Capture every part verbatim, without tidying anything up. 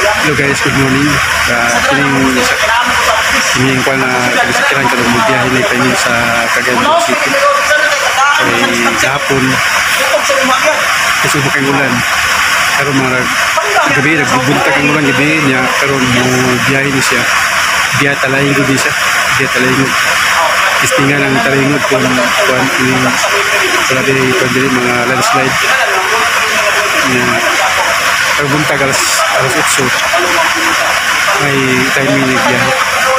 Hello guys, good morning. Uh, kining kining ko na kinasikiran ko ng biyahe ni kini sa Cagayan City. Ay gahapon kasi bukay ulan. Pero mga gabi nagbubuntag ang ulan gabi niya pero mo biyahe ni siya. Biya talayin ko din siya. Biya talayin ko. Istingan ang talayin ko kung kuan ini wala din kundi mga landslide. Yeah. Terbuntag alas alas otso may timing ni biyahe.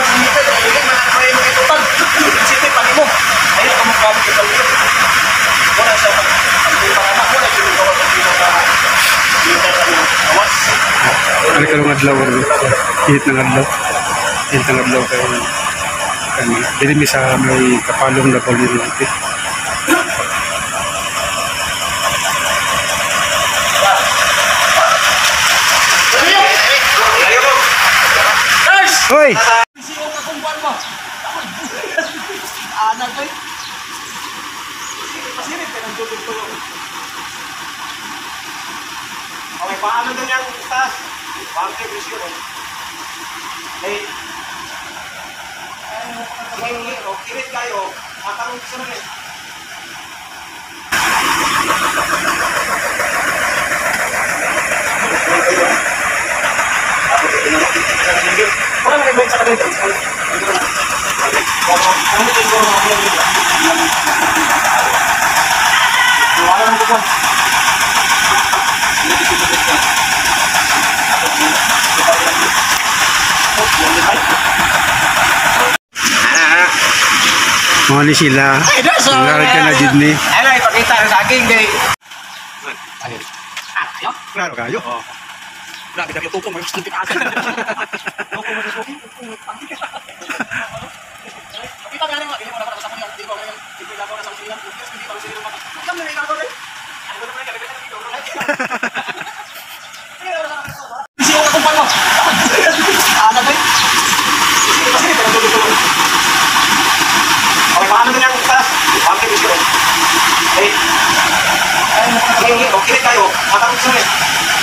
Ano kalong adlaw hit ng adlaw hit ng adlaw kay kani dili mi sa may kapalong na Balirente. Hoy! Okay, paano doon yung taas? Bangke, bisyo. Eh, hingi, o, kirit kayo. Matanong gusto na rin. Wala mo kayo sa kanila. Ano mo kayo mga kanila? Wala mo kayo. Mga ni sila. Nangarag ka na did ni. Ano, ipakita sa akin kay... Ayun. Klaro kayo? Oo. Grabe kami tukong, may gusto pinasan. Tukong mo sa suki? Kita nga naman, hindi mo naman kasama yung dito. Hindi ko na sa sila. Hindi ko na sila naman. Kami na ikaw rin. Ano ba naman, kami na dito. Sino ka kung paano? Ano ba yun? Kasi ito lang dito. Okay, paano din yung taas? Bangke, bisyo. Eh, hingi, o, kirit kayo. Matanong gusto rin.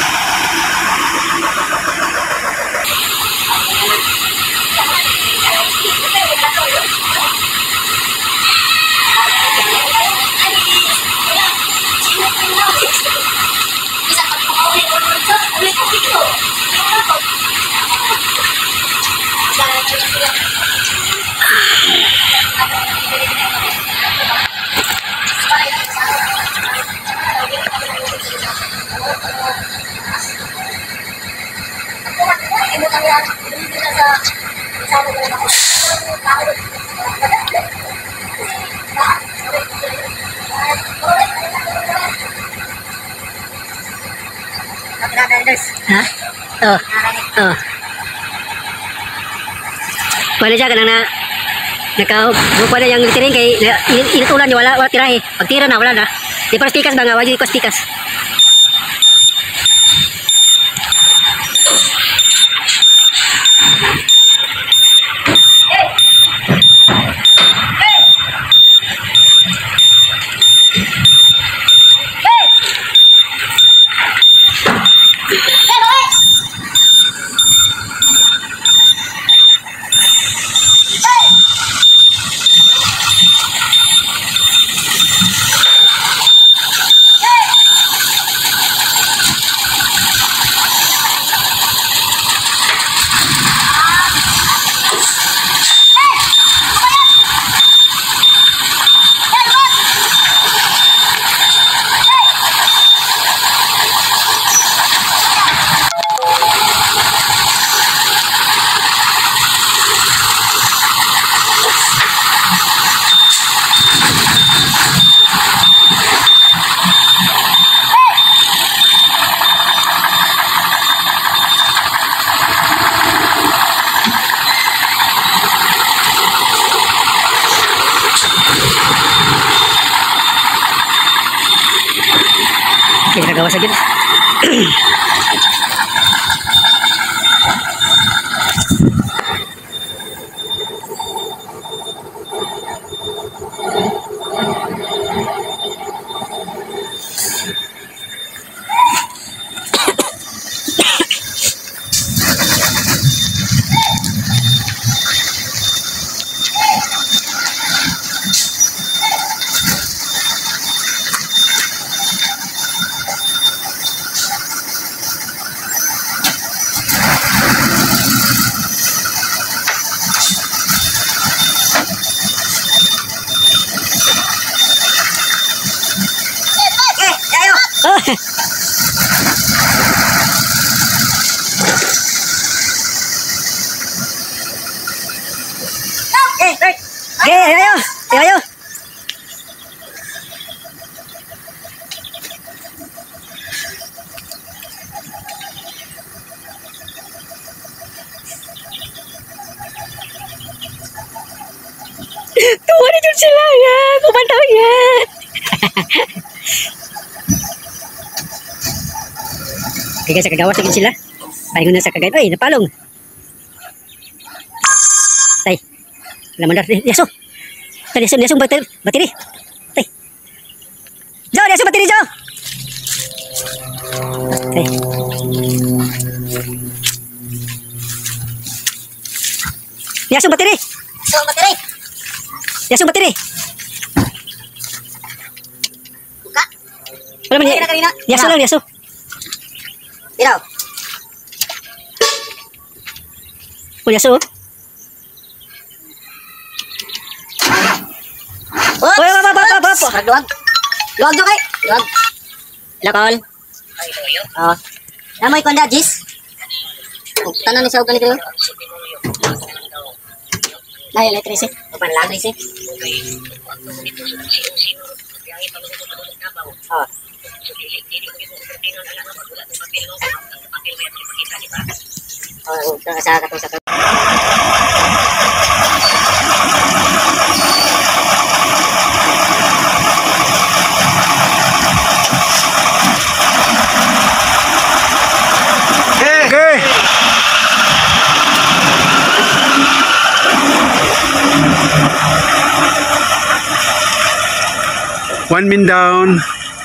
Ha? Oh. Oh. Wala siya kanang na naka na yang tiring kay init ulan wala wala tirahe. Pag tira na wala na. Di para stikas ba nga wagi ko stikas. Ginagawa sa gitna. Tuwa na dyan sila ya. Kumantaw yan. Kaya sa kagawas na sila. Pahingon na sa kagayat. Ay, napalong. Tay. Laman dar. Yaso. Tay, yaso. Yaso bateri. Bateri. Tay. Jo, yaso bateri, Jo. Tay. Yaso bateri. So, bateri. Yaso bateri. Buka. Wala man Ay, na kanina. Yaso lang, yaso. Ilaw. Oh, yaso. Oops. Oy, oy, oy, oy, oy, oy. Luwag. Luwag jo kay. Luwag. Lakol. Oh. Namoy ko na, Jis. Oh, tanan ni sa ugan dito. Ay, electricity. Upan lang, electricity. Oh. Oh, sa katong sa Okay. One min down.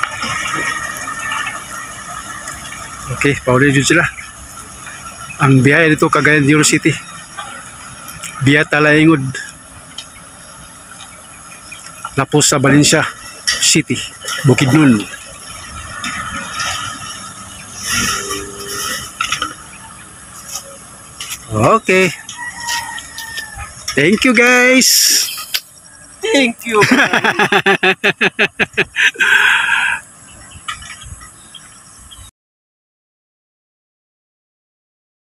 Okay, pauli dyan sila. Ang biyahe dito Cagayan de Oro City. Biya Talaingod. Lapos sa Valencia City, Bukidnon. Okay. Thank you guys. Thank you.